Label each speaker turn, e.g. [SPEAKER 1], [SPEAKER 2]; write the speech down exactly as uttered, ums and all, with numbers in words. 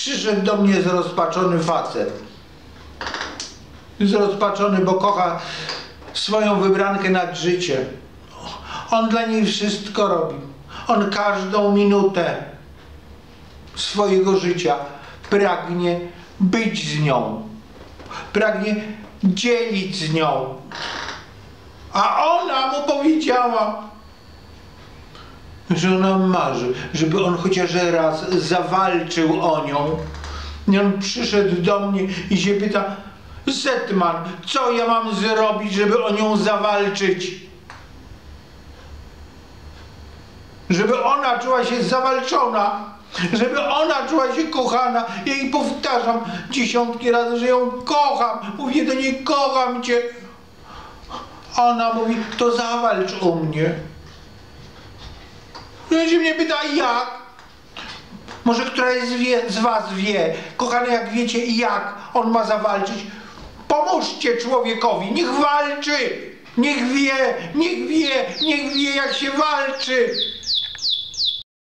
[SPEAKER 1] Przyszedł do mnie zrozpaczony facet. Zrozpaczony, bo kocha swoją wybrankę nad życie. On dla niej wszystko robi. On każdą minutę swojego życia pragnie być z nią. Pragnie dzielić z nią. A ona mu powiedziała, że ona marzy, żeby on chociaż raz zawalczył o nią. I on przyszedł do mnie i się pyta, Zetman, co ja mam zrobić, żeby o nią zawalczyć? Żeby ona czuła się zawalczona, żeby ona czuła się kochana. Ja jej powtarzam dziesiątki razy, że ją kocham. Mówię do niej, kocham cię. Ona mówi, to zawalcz o mnie. I on się mnie pyta, jak? Może któraś z, wie, z was wie, kochane, jak wiecie, jak on ma zawalczyć? Pomóżcie człowiekowi, niech walczy, niech wie, niech wie, niech wie, jak się walczy.